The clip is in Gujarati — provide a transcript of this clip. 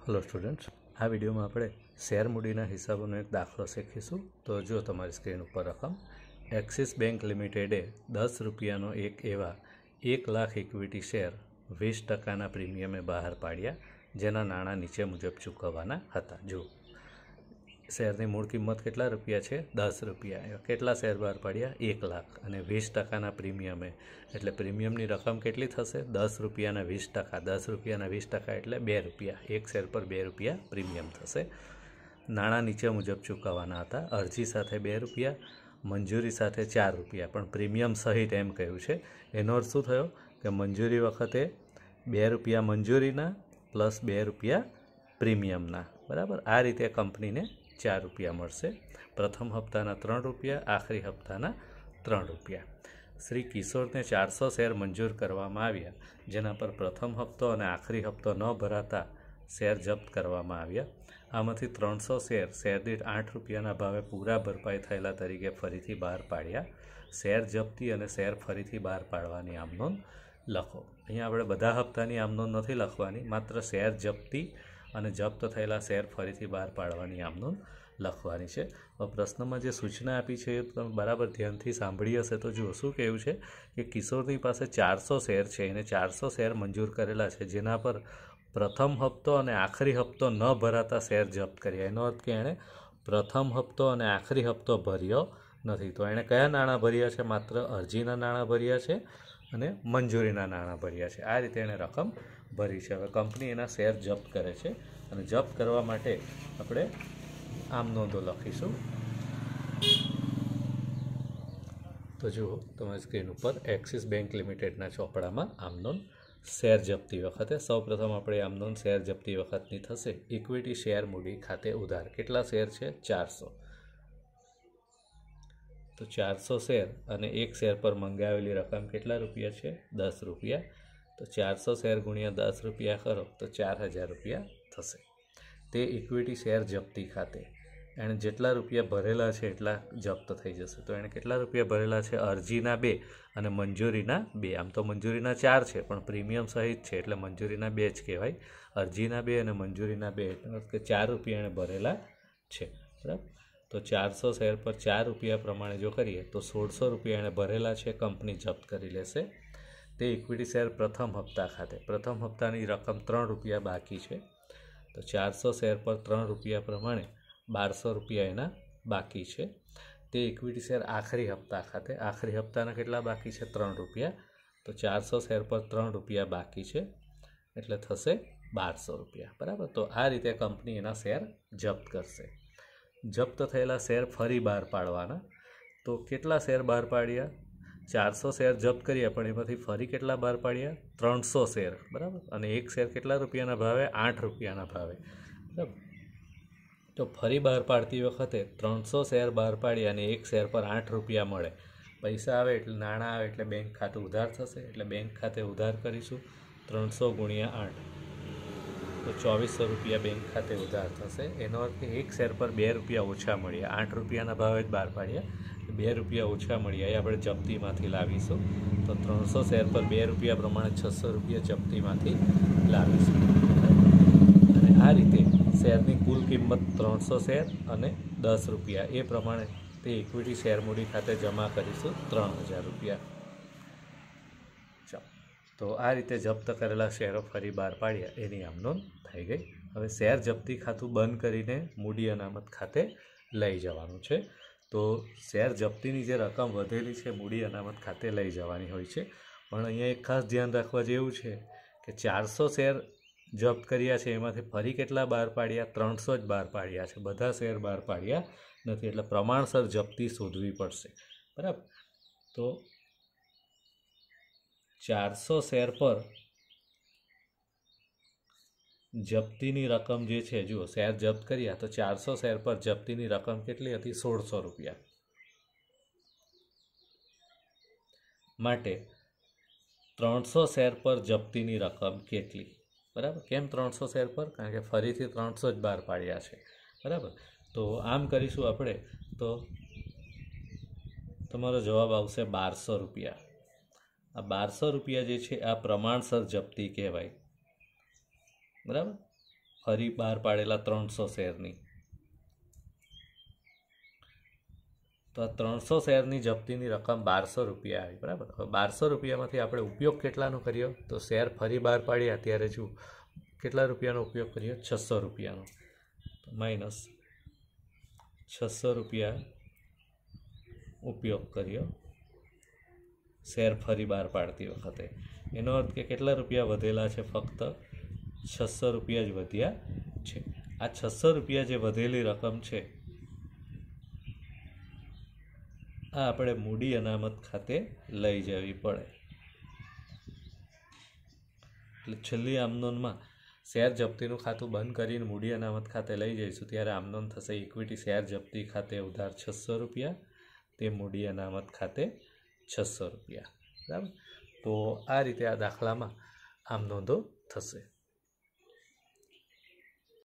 हेलो स्टूडेंट्स, आ विडियो में આપણે શેર મૂડીના હિસાબોનો એક દાખલો શીખીશું। તો જો તમારી સ્ક્રીન ઉપર રકમ એક્સિસ બેંક લિમિટેડે 10 રૂપિયાનો એક એવા 1 લાખ ઇક્વિટી શેર 20% પ્રીમિયમે બહાર પાડ્યા, જેના નાણાં નીચે મુજબ ચૂકવવાના હતા। જો શેરની મૂળ કિંમત કેટલા રૂપિયા છે? 10 રૂપિયા। કેટલા શેર બહાર પાડ્યા? 1 લાખ, અને 20% પ્રીમિયમે એટલે પ્રીમિયમની રકમ કેટલી થશે? 10 રૂપિયાના 20%। 10 રૂપિયાના 20% એટલે 2 રૂપિયા। એક શેર પર 2 રૂપિયા પ્રીમિયમ થશે। નાણાં નીચે મુજબ ચૂકવવાના હતા। અરજી સાથે 2 રૂપિયા, મંજૂરી સાથે 4 રૂપિયા, પણ પ્રીમિયમ સહિત એમ કહ્યું છે। એનો અર્થ શું થયો કે મંજૂરી વખતે 2 રૂપિયા મંજૂરીના પ્લસ 2 રૂપિયા પ્રીમિયમના, બરાબર। આ રીતે કંપનીને 4 રૂપિયા મળશે। પ્રથમ હપ્તાના 3 રૂપિયા, આખરી હપ્તાના 3 રૂપિયા। શ્રી કિશોરને 400 શેર મંજૂર કરવામાં આવ્યા, જેના પર પ્રથમ હપ્તો અને આખરી હપ્તો ન ભરાતા શેર જપ્ત કરવામાં આવ્યા। આમાંથી 300 શેર શેરદીઠ 8 રૂપિયાના ભાવે પૂરા ભરપાઈ થયેલા તરીકે ફરીથી બહાર પાડ્યા। શેર જપ્તી અને શેર ફરીથી બહાર પાડવાની આમનોંધ લખો। અહીંયા આપણે બધા હપ્તાની આમનોંધ નથી લખવાની, માત્ર શેર જપ્તી અને જપ્ત થયેલા શેર ફરીથી બહાર પાડવાની આમનોંધ લખવાની છે। પ્રશ્નમાં જે સૂચના આપી છે એ તમે બરાબર ધ્યાનથી સાંભળી હશે તો જુઓ શું કહ્યું છે કે કિશોરની પાસે 400 શેર છે, એને 400 શેર મંજૂર કરેલા છે, જેના પર પ્રથમ હપ્તો અને આખરી હપ્તો ન ભરાતા શેર જપ્ત કર્યા। એનો અર્થ કે એણે પ્રથમ હપ્તો અને આખરી હપ્તો ભર્યો નથી। તો એણે કયા નાણાં ભર્યા છે? માત્ર અરજીના નાણાં ભર્યા છે અને મંજૂરીના નાણાં ભર્યા છે। આ રીતે એણે રકમ ભરી છે। હવે કંપની એના શેર જપ્ત કરે છે, અને જપ્ત કરવા માટે આપણે આમ નોંધો લખીશું। તો જુઓ તમારી સ્ક્રીન ઉપર એક્સિસ બેંક લિમિટેડના ચોપડામાં આમ નોંધ શેર જપ્તી વખતે સૌપ્રથમ આપણે આમ નોંધ શેર જપ્તી વખતની થશે ઇક્વિટી શેર મૂડી ખાતે ઉધાર। કેટલા શેર છે? 400। તો 400 શેર અને એક શેર પર મંગાવેલી રકમ કેટલા રૂપિયા છે? 10 રૂપિયા। તો 400 શેર ગુણ્યા 10 રૂપિયા કરો તો 4000 રૂપિયા થશે। તે ઇક્વિટી શેર જપ્તી ખાતે એણે જેટલા રૂપિયા ભરેલા છે એટલા જપ્ત થઈ જશે। તો એણે કેટલા રૂપિયા ભરેલા છે? અરજીના 2 અને મંજૂરીના 2। આમ તો મંજૂરીના 4 છે, પણ પ્રીમિયમ સહિત છે એટલે મંજૂરીના 2 જ કહેવાય। અરજીના 2 અને મંજૂરીના 2 એટલે કે 4 રૂપિયા એણે ભરેલા છે, બરાબર। તો 400 શેર પર 4 રૂપિયા પ્રમાણે જો કરીએ તો 1600 રૂપિયા એણે ભરેલા છે, કંપની જપ્ત કરી લેશે। તે ઇક્વિટી શેર પ્રથમ હપ્તા ખાતે, પ્રથમ હપ્તાની રકમ 3 રૂપિયા બાકી છે, તો 400 શેર પર 3 રૂપિયા પ્રમાણે 1200 રૂપિયા એના બાકી છે। તે ઇક્વિટી શેર આખરી હપ્તા ખાતે, આખરી હપ્તાના કેટલા બાકી છે? 3 રૂપિયા। તો 400 શેર પર 3 રૂપિયા બાકી છે એટલે થશે 1200 રૂપિયા, બરાબર। તો આ રીતે કંપની એના શેર જપ્ત કરશે। જપ્ત થયેલા શેર ફરી બહાર પાડવાના। તો કેટલા શેર બહાર પાડ્યા? 400 શેર જપ્ત કર્યા, પણ એમાંથી ફરી કેટલા બહાર પાડ્યા? 300 શેર, બરાબર। અને એક શેર કેટલા રૂપિયાના ભાવે? 8 રૂપિયાના ભાવે, બરાબર। તો ફરી બહાર પાડતી વખતે 300 શેર બહાર પાડ્યા અને એક શેર પર 8 રૂપિયા મળે। પૈસા આવે એટલે નાણાં આવે એટલે બેંક ખાતું ઉધાર થશે, એટલે બેંક ખાતે ઉધાર કરીશું। 300 ગુણ્યા 8 તો 2400 રૂપિયા બેંક ખાતે ઉધાર થશે। એનો અર્થ કે એક શેર પર 2 રૂપિયા ઓછા મળ્યા। 8 રૂપિયાના ભાવે જ બહાર પાડ્યા, 2 રૂપિયા ઓછા મળ્યા, એ આપણે જપ્તીમાંથી લાવીશું। તો 300 શેર પર 2 રૂપિયા પ્રમાણે 600 રૂપિયા જપ્તીમાંથી લાવીશું, અને આ રીતે શેરની કુલ કિંમત 300 શેર અને 10 રૂપિયા, એ પ્રમાણે તે ઇક્વિટી શેર મૂડી ખાતે જમા કરીશું 3000 રૂપિયા। ચાલો, તો આ રીતે જપ્ત કરેલા શેરો ફરી બહાર પાડ્યા એની આમ નોંધ થઈ ગઈ। હવે શેર જપ્તી ખાતું બંધ કરીને મૂડી અનામત ખાતે લઈ જવાનું છે। તો શેર જપ્તીની જે રકમ વધેલી છે મૂડી અનામત ખાતે લઈ જવાની હોય છે, પણ અહીંયા એક ખાસ ધ્યાન રાખવા જેવું છે કે 400 શેર જપ્ત કર્યા છે એમાંથી ફરી કેટલા બહાર પાડ્યા? 300 જ બહાર પાડ્યા છે, બધા શેર બહાર પાડ્યા નથી, એટલે પ્રમાણસર જપ્તી શોધવી પડશે, બરાબર। તો 400 શેર પર જપ્તીની રકમ જે છે, જુઓ શેર જપ્ત કર્યા તો 400 શેર પર જપ્તીની રકમ કેટલી હતી? 1600 રૂપિયા। માટે 300 શેર પર જપ્તીની રકમ કેટલી? બરાબર। કેમ 300 શેર પર? કારણ કે ફરીથી 300 જ બહાર પાડ્યા છે, બરાબર। તો આમ કરીશું આપણે, તો તમારો જવાબ આવશે 1200 રૂપિયા। આ 1200 રૂપિયા જે છે આ પ્રમાણસર જપ્તી કહેવાય, બરાબર। ફરી બહાર પાડેલા 300 શેરની, તો આ 300 શેરની જપ્તીની રકમ 1200 રૂપિયા આવી, બરાબર. હવે 1200 રૂપિયામાંથી આપણે ઉપયોગ કેટલાનો કર્યો? તો શેર ફરી બહાર પાડ્યા ત્યારે જો કેટલા રૂપિયાનો ઉપયોગ કર્યો? 600 રૂપિયાનો. માઇનસ 600 રૂપિયા ઉપયોગ કર્યો શેર ફરી બહાર પાડતી વખતે. એનો અર્થ કે કેટલા રૂપિયા વધેલા છે? ફક્ત 600 રૂપિયા જ વધ્યા છે. આ 600 રૂપિયા જે વધેલી રકમ છે આ આપણે મૂડી અનામત ખાતે લઈ જવી પડે. એટલે છેલ્લી આમનોંધમાં શેર જપ્તીનું ખાતું બંધ કરીને મૂડી અનામત ખાતે લઈ જઈશું ત્યારે આમનોંધ થશે ઇક્વિટી શેર જપ્તી ખાતે ઉધાર 600 રૂપિયા, તે મૂડી અનામત ખાતે 600 રૂપિયા, બરાબર. તો આ રીતે આ દાખલામાં આમનોંધો થશે.